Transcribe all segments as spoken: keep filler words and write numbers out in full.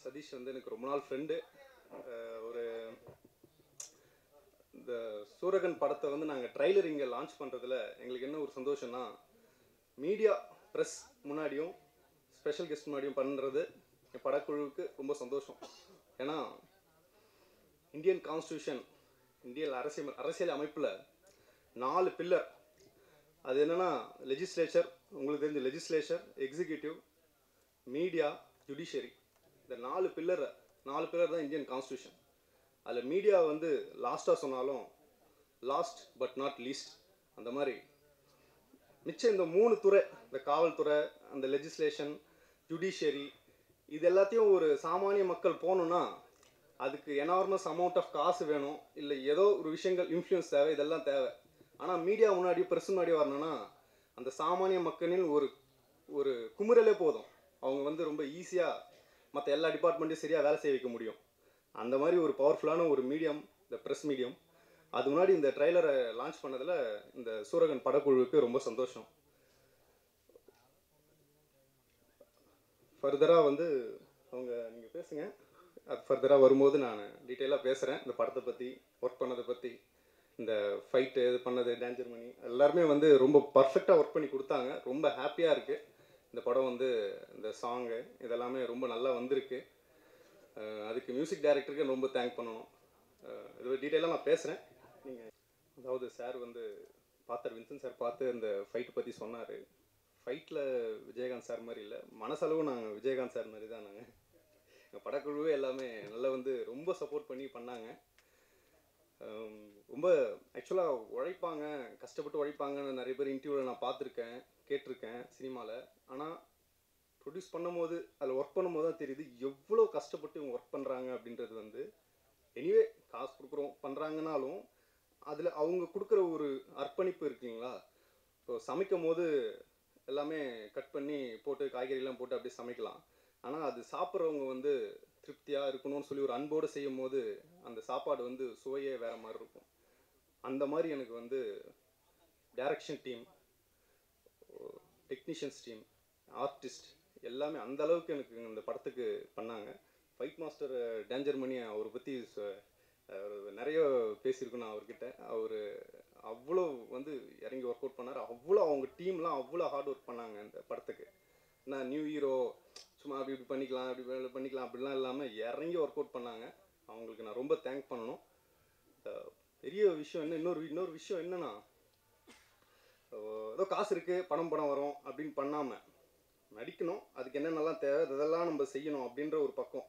சதீஷ் வந்து எனக்கு ரொம்ப நாள் ஃப்ரெண்டு. ஒரு இந்த சூரகன் படத்தை வந்து நாங்கள் ட்ரைலர் இங்கே லான்ச் பண்ணுறதுல எங்களுக்கு என்ன ஒரு சந்தோஷம்னா, மீடியா ப்ரெஸ் முன்னாடியும் ஸ்பெஷல் கெஸ்ட் முன்னாடியும் பண்ணுறது என் படக்குழுவுக்கு ரொம்ப சந்தோஷம். ஏன்னா இந்தியன் கான்ஸ்டியூஷன், இந்தியன் அரசியல் அரசியல் அமைப்பில் நாலு பில்லர். அது என்னென்னா லெஜிஸ்லேச்சர், உங்களுக்கு தெரிஞ்ச லெஜிஸ்லேச்சர், எக்ஸிக்யூட்டிவ், மீடியா, ஜுடிஷியரி. இந்த நாலு பில்லர் நாலு பில்லர் தான் இந்தியன் கான்ஸ்டியூஷன். அதில் மீடியா வந்து லாஸ்ட்டாக சொன்னாலும் லாஸ்ட் பட் நாட் லீஸ்ட். அந்த மாதிரி மிச்சம் இந்த மூணு துறை, இந்த காவல்துறை, அந்த லெஜிஸ்லேஷன், ஜுடிஷியரி, இது எல்லாத்தையும் ஒரு சாமானிய மக்கள் போகணுன்னா அதுக்கு எனார்மஸ் அமௌண்ட் ஆஃப் காசு வேணும், இல்லை ஏதோ ஒரு விஷயங்கள் இன்ஃப்ளூயன்ஸ் தேவை, இதெல்லாம் தேவை. ஆனால் மீடியா முன்னாடி ப்ரெஸ் முன்னாடி வரணும்னா அந்த சாமானிய மக்களின் ஒரு ஒரு குமுறலே போதும், அவங்க வந்து ரொம்ப ஈஸியாக மற்ற எல்லா டிபார்ட்மெண்ட்டையும் சரியாக வேலை செய்ய வைக்க முடியும். அந்த மாதிரி ஒரு பவர்ஃபுல்லான ஒரு மீடியம் இந்த ப்ரெஸ் மீடியம். அது முன்னாடி இந்த ட்ரைலரை லான்ச் பண்ணதில் இந்த சூரகன் படக்குழுவுக்கு ரொம்ப சந்தோஷம். ஃபர்தராக வந்து அவங்க நீங்கள் பேசுங்க, அது ஃபர்தராக வரும்போது நான் டீட்டெயிலாக பேசுகிறேன் இந்த படத்தை பற்றி, ஒர்க் பண்ணதை பற்றி, இந்த ஃபைட்டு இது பண்ணது, டேஞ்சர் மணி எல்லாருமே வந்து ரொம்ப பர்ஃபெக்டாக ஒர்க் பண்ணி கொடுத்தாங்க. ரொம்ப ஹாப்பியாக இருக்குது. இந்த படம் வந்து இந்த சாங்கு இதெல்லாமே ரொம்ப நல்லா வந்திருக்கு. அதுக்கு மியூசிக் டைரக்டருக்கு ரொம்ப தேங்க் பண்ணணும். இது டீட்டெயிலாக நான் பேசுகிறேன். நீங்கள் அதாவது சார் வந்து பார்த்தார், வின்சன் சார் பார்த்து அந்த ஃபைட்டு பற்றி சொன்னார். ஃபைட்டில் விஜயகாந்த் சார் மாதிரி இல்லை, மனசளவு நாங்கள் விஜயகாந்த் சார் மாதிரி தான். நாங்கள் எங்கள் படக்குழுவே எல்லாமே நல்லா வந்து ரொம்ப சப்போர்ட் பண்ணி பண்ணாங்க. ரொம்ப ஆக்சுவலாக உழைப்பாங்க, கஷ்டப்பட்டு உழைப்பாங்கன்னு நிறைய பேர் இன்டர்வியூவில் நான் பார்த்துருக்கேன், கேட்டிருக்கேன் சினிமாவில். ஆனால் ப்ரொடியூஸ் பண்ணும்போது, அதில் ஒர்க் பண்ணும்போது தான் தெரியுது எவ்வளோ கஷ்டப்பட்டு இவங்க ஒர்க் பண்ணுறாங்க அப்படின்றது. வந்து எனிவே காசு கொடுக்குறோம் பண்ணுறாங்கனாலும் அதில் அவங்க கொடுக்குற ஒரு அர்ப்பணிப்பு இருக்குங்களா. இப்போ சமைக்கும் போது எல்லாமே கட் பண்ணி போட்டு காய்கறிலாம் போட்டு அப்படியே சமைக்கலாம். ஆனால் அது சாப்பிட்றவங்க வந்து திருப்தியாக இருக்கணும்னு சொல்லி ஒரு அன்போடு செய்யும் போது அந்த சாப்பாடு வந்து சுவையே வேறு மாதிரி இருக்கும். அந்த மாதிரி எனக்கு வந்து direction team, technicians team, artist எல்லாமே அந்த அளவுக்கு எனக்கு இந்த படத்துக்கு பண்ணாங்க. ஃபைட் மாஸ்டர் டேஞ்சர் மணி அவரை பற்றி நிறைய பேசியிருக்கணும் அவர்கிட்ட. அவர் அவ்வளோ வந்து இறங்கி ஒர்க் அவுட் பண்ணார். அவ்வளோ அவங்க டீம்லாம் அவ்வளோ ஹார்ட் ஒர்க் பண்ணாங்க இந்த படத்துக்கு. நான் நியூ ஹீரோ சும்மா அப்படி இப்படி பண்ணிக்கலாம் அப்படி பண்ணிக்கலாம் அப்படிலாம் இல்லாமல் இறங்கி ஒர்க் அவுட் பண்ணாங்க. அவங்களுக்கு நான் ரொம்ப தேங்க் பண்ணணும். பெரிய விஷயம் என்ன, இன்னொரு இன்னொரு விஷயம் என்னன்னா, ஏதோ காசு இருக்குது படம் படம் வரும் அப்படின்னு பண்ணாமல் நடிக்கணும், அதுக்கு என்னென்னலாம் தேவை இதெல்லாம் நம்ம செய்யணும் அப்படின்ற ஒரு பக்கம்.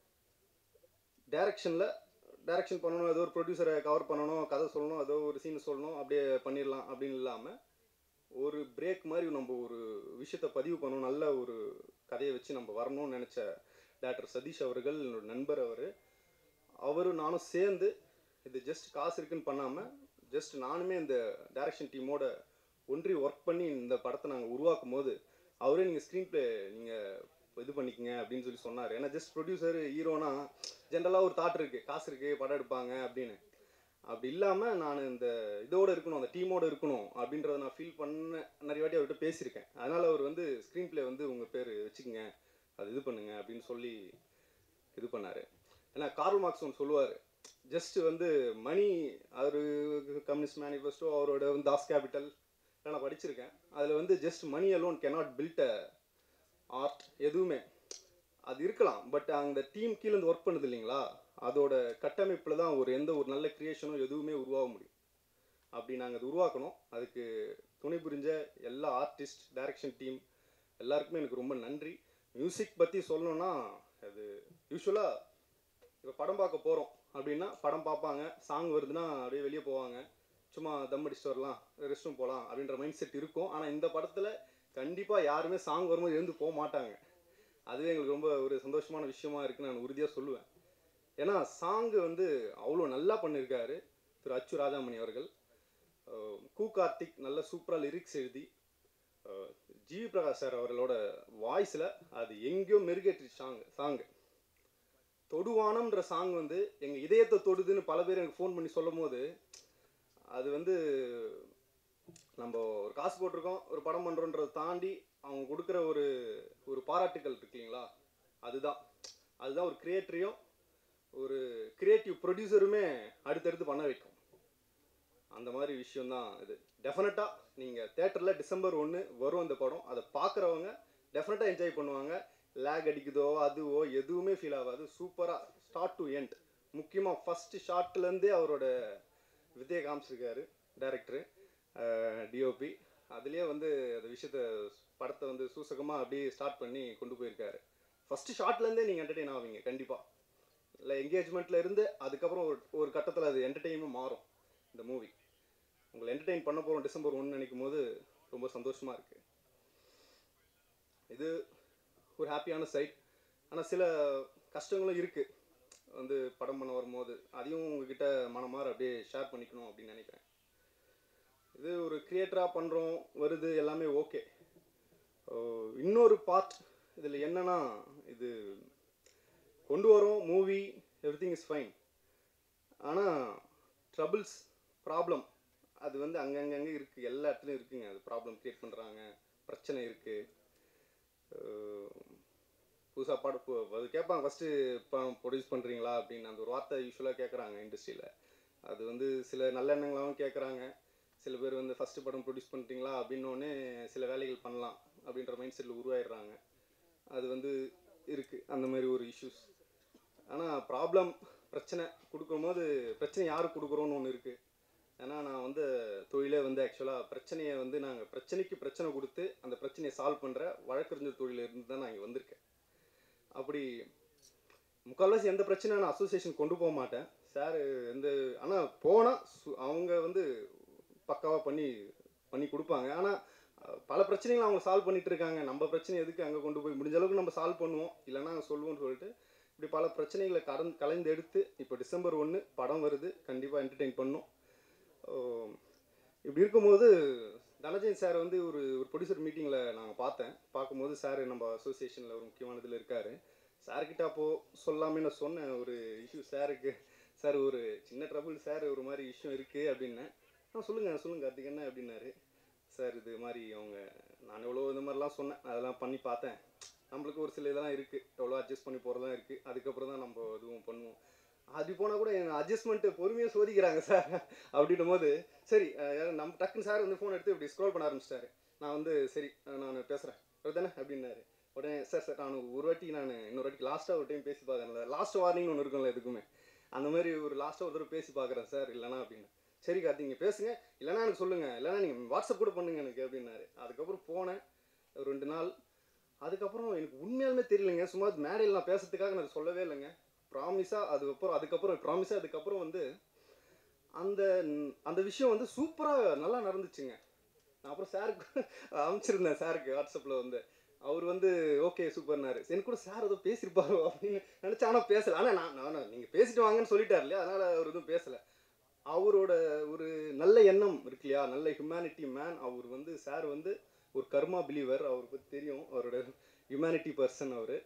டைரக்ஷனில் டைரக்ஷன் பண்ணணும், ஏதோ ஒரு ப்ரொடியூசரை கவர் பண்ணணும், கதை சொல்லணும், ஏதோ ஒரு சீன் சொல்லணும், அப்படியே பண்ணிடலாம் அப்படின்னு இல்லாமல் ஒரு பிரேக் மாதிரி நம்ம ஒரு விஷயத்தை பதிவு பண்ணணும், நல்ல ஒரு கதையை வச்சு நம்ம வரணும்னு நினச்ச டாக்டர் சதீஷ் அவர்கள், என்னோட நண்பர். அவர் அவரும் நானும் சேர்ந்து இது ஜஸ்ட் காசு இருக்குன்னு பண்ணாமல் ஜஸ்ட் நானுமே இந்த டைரக்ஷன் டீமோட ஒன்றி ஒர்க் பண்ணி இந்த படத்தை நாங்கள் உருவாக்கும் போது அவரே நீங்கள் ஸ்க்ரீன் ப்ளே நீங்கள் இது பண்ணிக்கங்க அப்படின்னு சொல்லி சொன்னார். ஏன்னா ஜஸ்ட் ப்ரொடியூசர் ஹீரோனா ஜென்ரலாக ஒரு தாட் இருக்குது, காசு இருக்குது படம் எடுப்பாங்க அப்படின்னு. அப்படி இல்லாமல் நான் இந்த இதோடு இருக்கணும், அந்த டீமோடு இருக்கணும் அப்படின்றத நான் ஃபீல் பண்ண நிறைய வாட்டி அவர்கிட்ட பேசியிருக்கேன். அதனால் அவர் வந்து ஸ்க்ரீன் ப்ளே வந்து உங்கள் பேர் வச்சுக்கோங்க, அது இது பண்ணுங்க அப்படின்னு சொல்லி இது பண்ணார். ஏன்னா கார்ல் மார்க்ஸ் ஒன்று சொல்லுவார், ஜஸ்ட் வந்து மணி, அவர் கம்யூனிஸ்ட் மேனிஃபெஸ்டோ, அவரோட வந்து தாஸ் கேபிட்டல் நான் படிச்சிருக்கேன். அதில் வந்து just money alone cannot build a art. எதுவுமே அது இருக்கலாம், பட் அந்த டீம் கீழே இருந்து ஒர்க் பண்ணுது இல்லைங்களா, அதோட கட்டமைப்பில் தான் ஒரு எந்த ஒரு நல்ல கிரியேஷனும் எதுவுமே உருவாக முடியும். அப்படி நாங்கள் அது உருவாக்கணும். அதுக்கு துணை புரிஞ்ச எல்லா ஆர்டிஸ்ட், டைரக்ஷன் டீம் எல்லாருக்குமே எனக்கு ரொம்ப நன்றி. மியூசிக் பற்றி சொல்லணும்னா, அது யூஸ்வலாக இப்போ படம் பார்க்க போகிறோம் அப்படின்னா படம் பார்ப்பாங்க, சாங் வருதுன்னா அப்படியே வெளியே போவாங்க, சும்மா தம் அடிச்சுட்டு வரலாம், ரெஸ்ட் ரூம் போகலாம் அப்படின்ற மைண்ட் செட் இருக்கும். ஆனால் இந்த படத்தில் கண்டிப்பாக யாருமே சாங் வரும்போது எழுந்து போக மாட்டாங்க. அதுவே எங்களுக்கு ரொம்ப ஒரு சந்தோஷமான விஷயமா இருக்குன்னு நான் உறுதியாக சொல்லுவேன். ஏன்னா சாங்கு வந்து அவ்வளோ நல்லா பண்ணியிருக்காரு திரு அச்சு ராஜாமணி அவர்கள். கு கார்த்திக் நல்ல சூப்பராக லிரிக்ஸ் எழுதி, ஜிவி பிரகாஷ் சார் அவர்களோட வாய்ஸில் அது எங்கேயோ மெருகேற்றி சாங் சாங்கு தொடுவானம்ன்ற சாங் வந்து எங்கள் இதயத்தை தொடுதுன்னு பல பேர் எனக்கு ஃபோன் பண்ணி சொல்லும் போது, அது வந்து நம்ம ஒரு காசு போட்டிருக்கோம் ஒரு படம் பண்ணுறோன்றதை தாண்டி அவங்க கொடுக்குற ஒரு ஒரு பாராட்டுக்கள் இருக்கு இல்லைங்களா, அதுதான் அதுதான் ஒரு கிரியேட்டரையும் ஒரு கிரியேட்டிவ் ப்ரொடியூசருமே அடுத்தடுத்து பண்ண வைக்கும். அந்த மாதிரி விஷயம்தான் இது. டெஃபினட்டாக நீங்கள் தேட்டரில் டிசம்பர் ஒன்று வரும் அந்த படம். அதை பார்க்குறவங்க டெஃபினட்டாக என்ஜாய் பண்ணுவாங்க. லேக் அடிக்குதோ அதுவோ எதுவுமே ஃபீல் ஆகாது. சூப்பராக ஸ்டார்ட் டு எண்ட். முக்கியமாக ஃபஸ்ட்டு ஷார்ட்லேருந்தே அவரோட வித்தியை காமிச்சிருக்காரு டைரக்டரு, டிஓபி. அதுலேயே வந்து அந்த விஷயத்த படத்தை வந்து சூசகமாக அப்படியே ஸ்டார்ட் பண்ணி கொண்டு போயிருக்காரு. ஃபஸ்ட்டு ஷார்ட்லேருந்தே நீங்கள் என்டர்டெயின் ஆவீங்க கண்டிப்பாக. இல்லை என்கேஜ்மெண்ட்டில் இருந்து அதுக்கப்புறம் ஒரு ஒரு கட்டத்தில் அது என்டர்டெயினும் மாறும். இந்த மூவி உங்களை என்டர்டெயின் பண்ண போகிறோம் டிசம்பர் ஒன்று நினைக்கும் போது ரொம்ப சந்தோஷமாக இருக்குது. இது ஒரு ஹாப்பியான சைட். ஆனால் சில கஷ்டங்களும் இருக்குது வந்து படம் பண்ண வரும்போது. அதையும் உங்ககிட்ட மனமாற அப்படியே ஷேர் பண்ணிக்கணும் அப்படின்னு நினைக்கிறேன். இது ஒரு கிரியேட்டராக பண்ணுறோம், வருது, எல்லாமே ஓகே. இன்னொரு பார்ட் இதில் என்னன்னா, இது கொண்டு வரோம் movie, everything is fine. ஆனால் ட்ரபிள்ஸ், ப்ராப்ளம் அது வந்து அங்கங்கங்கே இருக்குது. எல்லா இடத்துலையும் இருக்குங்க. அது ப்ராப்ளம் க்ரியேட் பண்ணுறாங்க, பிரச்சனை இருக்குது. புதுசாக பாட அது கேட்பாங்க ஃபஸ்ட்டு படம் ப்ரொடியூஸ் பண்ணுறீங்களா அப்படின்னு. அந்த ஒரு வார்த்தை யூஸ்வலாக கேட்குறாங்க இண்டஸ்ட்ரியில். அது வந்து சில நல்ல எண்ணங்களாகவும் கேட்குறாங்க. சில பேர் வந்து ஃபஸ்ட்டு படம் ப்ரொடியூஸ் பண்ணுறீங்களா அப்படின்னோடனே சில வேலைகள் பண்ணலாம் அப்படின்ற மைண்ட் செட்டில் உருவாயிடுறாங்க. அது வந்து இருக்குது அந்த மாதிரி ஒரு இஷ்யூஸ். ஆனால் ப்ராப்ளம் பிரச்சனை கொடுக்கும்போது பிரச்சனை யாருக்கு கொடுக்குறோன்னு ஒன்று இருக்குது. ஏன்னா நான் வந்து தொழிலே வந்து ஆக்சுவலாக பிரச்சனையை வந்து நாங்கள் பிரச்சனைக்கு பிரச்சனை கொடுத்து அந்த பிரச்சனையை சால்வ் பண்ணுற வழக்கறிஞர் தொழிலில் இருந்து தான் நான் இங்கே வந்திருக்கேன். அப்படி முக்கால்வாசி எந்த பிரச்சனையும் நான் அசோசியேஷன் கொண்டு போக மாட்டேன் சார். எந்த ஆனால் போனால் அவங்க வந்து பக்காவாக பண்ணி பண்ணி கொடுப்பாங்க. ஆனால் பல பிரச்சனைகள் அவங்க சால்வ் பண்ணிட்டு இருக்காங்க. நம்ம பிரச்சனை எதுக்கு அங்கே கொண்டு போய் முடிஞ்ச அளவுக்கு நம்ம சால்வ் பண்ணுவோம், இல்லைன்னா அங்கே சொல்லுவோம்னு சொல்லிட்டு இப்படி பல பிரச்சனைகளை கலந்து கலந்து எடுத்து இப்போ டிசம்பர் ஒன்று படம் வருது. கண்டிப்பாக என்டர்டெயின் பண்ணும். இப்படி இருக்கும்போது தனஜயன் சார் வந்து ஒரு ஒரு ப்ரொடியூசர் மீட்டிங்கில் நாங்கள் பார்த்தேன். பார்க்கும்போது சார் நம்ம அசோசியேஷனில் ஒரு முக்கியமானதில் இருக்கார். சார்கிட்ட அப்போது சொல்லாமே நான் சொன்னேன் ஒரு இஷ்யூ சாருக்கு. சார் ஒரு சின்ன ட்ரபுள் சார், ஒரு மாதிரி இஷ்யூ இருக்குது அப்படின்னேன். ஆ சொல்லுங்கள் சொல்லுங்கள் கார்த்திகேயன் அப்படின்னாரு. சார் இது மாதிரி அவங்க நான் எவ்வளோ இந்த மாதிரிலாம் சொன்னேன், அதெல்லாம் பண்ணி பார்த்தேன். நம்மளுக்கு ஒரு சில இதெல்லாம் இருக்குது, எவ்வளோ அட்ஜஸ்ட் பண்ணி போகிறதெல்லாம் இருக்குது. அதுக்கப்புறம் தான் நம்ம இதுவும் பண்ணுவோம். அது போனால் கூட என் அட்ஜஸ்ட்மெண்ட்டு பொறுமையாக சோதிக்கிறாங்க சார் அப்படின்னும் போது சரி நம்ம டக்குன்னு சார் வந்து ஃபோன் எடுத்து இப்படி ஸ்க்ரோல் பண்ண ஆரம்பிச்சிட்டாரு. நான் வந்து சரி நான் பேசுகிறேன் தானே அப்படின்னாரு. உடனே சார் சார் நான் ஒரு வாட்டி நான் இன்னொரு வாட்டி லாஸ்ட்டாக ஒரு டைம் பேசி பார்க்குறேன். லாஸ்ட் வார்னிங்னு ஒன்று இருக்கும்ல எதுக்குமே, அந்த மாதிரி ஒரு லாஸ்ட்டாக ஒரு தடவை பேசி பார்க்குறேன் சார் இல்லைனா அப்படின்னு. சரி கார்த்தி நீங்கள் பேசுங்க, இல்லைனா எனக்கு சொல்லுங்கள், இல்லைனா நீங்கள் வாட்ஸ்அப் கூட பண்ணுங்க எனக்கு அப்படின்னாரு. அதுக்கப்புறம் போனேன் ஒரு ரெண்டு நாள். அதுக்கப்புறம் எனக்கு உண்மையாலுமே தெரியலைங்க, சும்மா மேடையில் நான் பேசுறதுக்காக நான் சொல்லவே இல்லைங்க. ப்ராமிஸாக அதுக்கப்புறம் அதுக்கப்புறம் ப்ராமிஸாக அதுக்கப்புறம் வந்து அந்த அந்த விஷயம் வந்து சூப்பராக நல்லா நடந்துச்சுங்க. நான் அப்புறம் சாருக்கு அனுப்பிச்சிருந்தேன், சாருக்கு வாட்ஸ்அப்பில் வந்து. அவர் வந்து ஓகே சூப்பர்னாரு. எனக்கு கூட சார் ஏதோ பேசியிருப்பாரோ அப்படின்னு நினச்சா, ஆனால் பேசலை. ஆனால் நான் நான் நீங்கள் பேசிட்டு வாங்கன்னு சொல்லிட்டார் இல்லையா, அதனால் அவர் எதுவும் பேசலை. அவரோட ஒரு நல்ல எண்ணம் இருக்கு இல்லையா, நல்ல ஹியூமனிட்டி மேன். அவர் வந்து சார் வந்து ஒரு கர்மா பிலீவர். அவரை பற்றி தெரியும், அவரோட ஹியூமனிட்டி பர்சன் அவர்.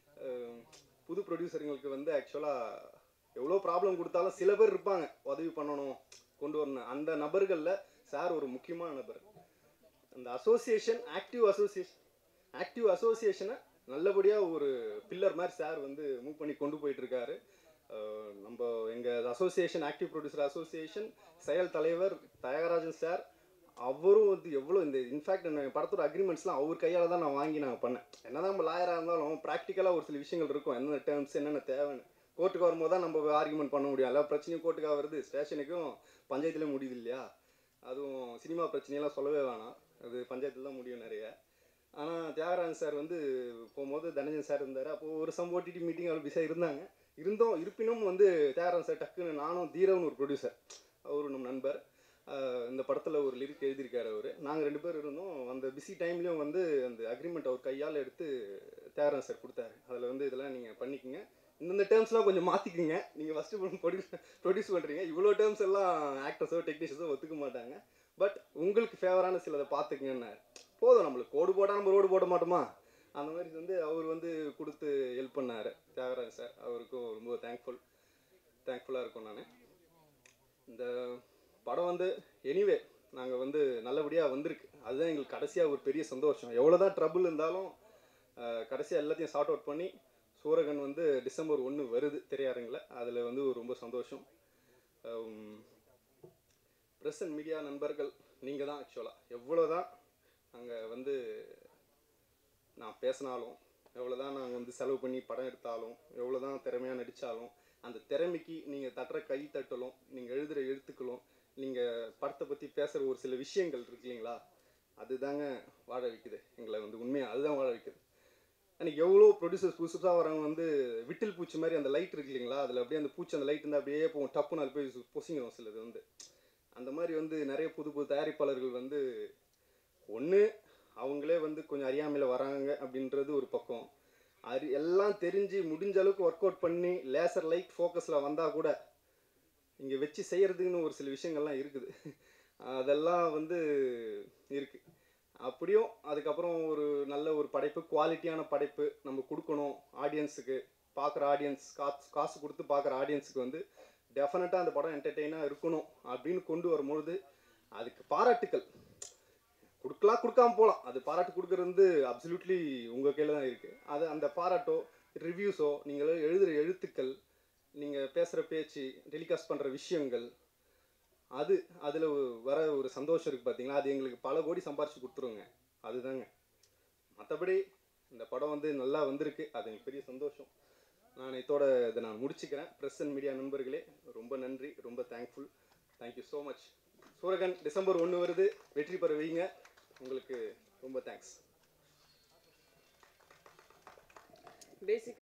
புது ப்ரொடியூசருங்களுக்கு வந்து ஆக்சுவலாக எவ்வளோ ப்ராப்ளம் கொடுத்தாலும் சில பேர் இருப்பாங்க உதவி பண்ணணும் கொண்டு வரணும். அந்த நபர்களில் சார் ஒரு முக்கியமான நபர். அந்த அசோசியேஷன் ஆக்டிவ் அசோசியேஷன் ஆக்டிவ் அசோசியேஷனை நல்லபடியாக ஒரு பில்லர் மாதிரி சார் வந்து மூவ் பண்ணி கொண்டு போயிட்டுருக்காரு. நம்ம எங்கள் அசோசியேஷன் ஆக்டிவ் ப்ரொடியூசர் அசோசியேஷன் செயல் தலைவர் தயாகராஜன் சார், அவரும் வந்து எவ்வளோ இந்த இன்ஃபேக்ட் என் படத்தோட அக்ரிமெண்ட்ஸ்லாம் அவர் கையால் தான் நான் வாங்கி நாங்கள் பண்ணேன். என்ன தான் நம்ம லாயராக இருந்தாலும் ப்ராக்டிக்கலாக ஒரு சில விஷயங்கள் இருக்கும், என்னென்ன டேர்ம்ஸ் என்னென்ன தேவைன்னு. கோர்ட்டுக்கு வரும்போது தான் நம்ம ஆர்குமெண்ட் பண்ண முடியும். எல்லா பிரச்சனையும் கோர்ட்டுக்காக வருது, ஸ்டேஷனுக்கும் பஞ்சாயத்துலேயும் முடியுது இல்லையா. அதுவும் சினிமா பிரச்சனையெல்லாம் சொல்லவே வேணாம், அது பஞ்சாயத்தில் தான் முடியும் நிறைய. ஆனால் தியாகராஜன் சார் வந்து போகும்போது தனஞ்சன் சார் இருந்தார். அப்போது ஒரு சம் ஓடிடி மீட்டிங் அவர் பிஸியாக இருந்தாங்க. இருந்தோம் இருப்பினும் வந்து தியாகராஜன் சார் டக்குன்னு, நானும் தீரவன் ஒரு ப்ரொடியூசர், அவரு நம்ம நண்பர், இந்த படத்தில் ஒரு லிரிக் எழுதியிருக்காரு அவர். நாங்கள் ரெண்டு பேர் இருந்தோம். அந்த பிஸி டைம்லேயும் வந்து அந்த அக்ரிமெண்ட் அவர் கையால் எடுத்து தியாகராஜன் சார் கொடுத்தாரு. அதில் வந்து இதெல்லாம் நீங்கள் பண்ணிக்கோங்க, இந்தந்த டேர்ம்ஸ்லாம் கொஞ்சம் மாற்றிக்கிங்க, நீங்கள் ஃபஸ்ட்டு ப்ரொடியூஸ் ப்ரொடியூஸ் பண்ணுறீங்க, இவ்வளோ டேர்ம்ஸ் எல்லாம் ஆக்டர்ஸோ டெக்னீஷியன்ஸோ ஒத்துக்க மாட்டாங்க, பட் உங்களுக்கு ஃபேவரான சிலதை பார்த்துக்குங்கன்னாரு. போதும், நம்மளுக்கு கோடு போட்டால் நம்ம ரோடு போட மாட்டோமா, அந்த மாதிரி வந்து அவர் வந்து கொடுத்து ஹெல்ப் பண்ணார் தியாகராஜ் சார். அவருக்கும் ரொம்ப தேங்க்ஃபுல் தேங்க்ஃபுல்லாக இருக்கும். நான் இந்த படம் வந்து எனிவே நாங்கள் வந்து நல்லபடியாக வந்திருக்கு, அதுதான் எங்களுக்கு கடைசியாக ஒரு பெரிய சந்தோஷம். எவ்வளோ தான் ட்ரபுள் இருந்தாலும் கடைசியாக எல்லாத்தையும் சார்ட் அவுட் பண்ணி சூரகன் வந்து டிசம்பர் ஒன்று வருது திரையரங்கில். அதில் வந்து ரொம்ப சந்தோஷம். ப்ரெஸ் அண்ட் மீடியா நண்பர்கள் நீங்கள் தான் ஆக்சுவலாக எவ்வளோ தான் நாங்கள் வந்து நான் பேசினாலும், எவ்வளோ தான் நாங்கள் வந்து செலவு பண்ணி படம் எடுத்தாலும், எவ்வளோ தான் திறமையாக நடித்தாலும், அந்த திறமைக்கு நீங்கள் தட்டுற கை தட்டலும், நீங்கள் எழுதுகிற எழுத்துக்களும், நீங்கள் படத்தை பற்றி பேசுகிற ஒரு சில விஷயங்கள் இருக்கு இல்லைங்களா, அதுதாங்க வாழ வைக்குது எங்களை வந்து. உண்மையாக அதுதான் வாழ வைக்குது. அன்றைக்கி எவ்வளோ ப்ரொடியூசர்ஸ் புதுசாக வரவங்க வந்து விட்டில் பூச்சி மாதிரி அந்த லைட் இருக்கு இல்லைங்களா, அதில் அப்படியே அந்த பூச்சி அந்த லைட் இருந்தால் அப்படியே போகும், டப்புன்னு அது போய் பொசிங்கணும் சிலது வந்து. அந்த மாதிரி வந்து நிறைய புது புது தயாரிப்பாளர்கள் வந்து ஒன்று அவங்களே வந்து கொஞ்சம் அறியாமையில் வராங்க அப்படின்றது ஒரு பக்கம். அது எல்லாம் தெரிஞ்சு முடிஞ்ச அளவுக்கு ஒர்க் அவுட் பண்ணி லேசர் லைட் ஃபோக்கஸில் வந்தால் கூட இங்கே வச்சு செய்கிறதுக்குன்னு ஒரு சில விஷயங்கள்லாம் இருக்குது. அதெல்லாம் வந்து இருக்குது. அப்படியும் அதுக்கப்புறம் ஒரு நல்ல ஒரு படைப்பு, குவாலிட்டியான படைப்பு நம்ம கொடுக்கணும் ஆடியன்ஸுக்கு. பார்க்குற ஆடியன்ஸ், காசு காசு கொடுத்து பார்க்குற ஆடியன்ஸுக்கு வந்து டெஃபினட்டாக அந்த படம் என்டர்டெயினாக இருக்கணும் அப்படின்னு கொண்டு வரும்பொழுது அதுக்கு பாராட்டுக்கள் கொடுக்கலாம், கொடுக்காம போகலாம். அது பாராட்டு கொடுக்குறது வந்து அப்சல்யூட்லி உங்கள் கையில் தான் இருக்குது. அது அந்த பாராட்டோ ரிவ்யூஸோ நீங்கள் எழுதுகிற எழுத்துக்கள், நீங்கள் பேசுகிற பேச்சு, டெலிகாஸ்ட் பண்ணுற விஷயங்கள், அது அதில் வர ஒரு சந்தோஷம் இருக்குது பார்த்தீங்களா, அது எங்களுக்கு பல கோடி சம்பாரிச்சு கொடுத்துருங்க. அதுதாங்க. மற்றபடி இந்த படம் வந்து நல்லா வந்திருக்கு, அது எனக்கு பெரிய சந்தோஷம். நான் இதோட இதை நான் முடிச்சுக்கிறேன். ப்ரெஸ் அண்ட் மீடியா நண்பர்களே ரொம்ப நன்றி, ரொம்ப thankful. Thank you so much. Soorakan December ஒன்று வருது, வெற்றி பெற வைங்க. உங்களுக்கு ரொம்ப தேங்க்ஸ். பேசிக்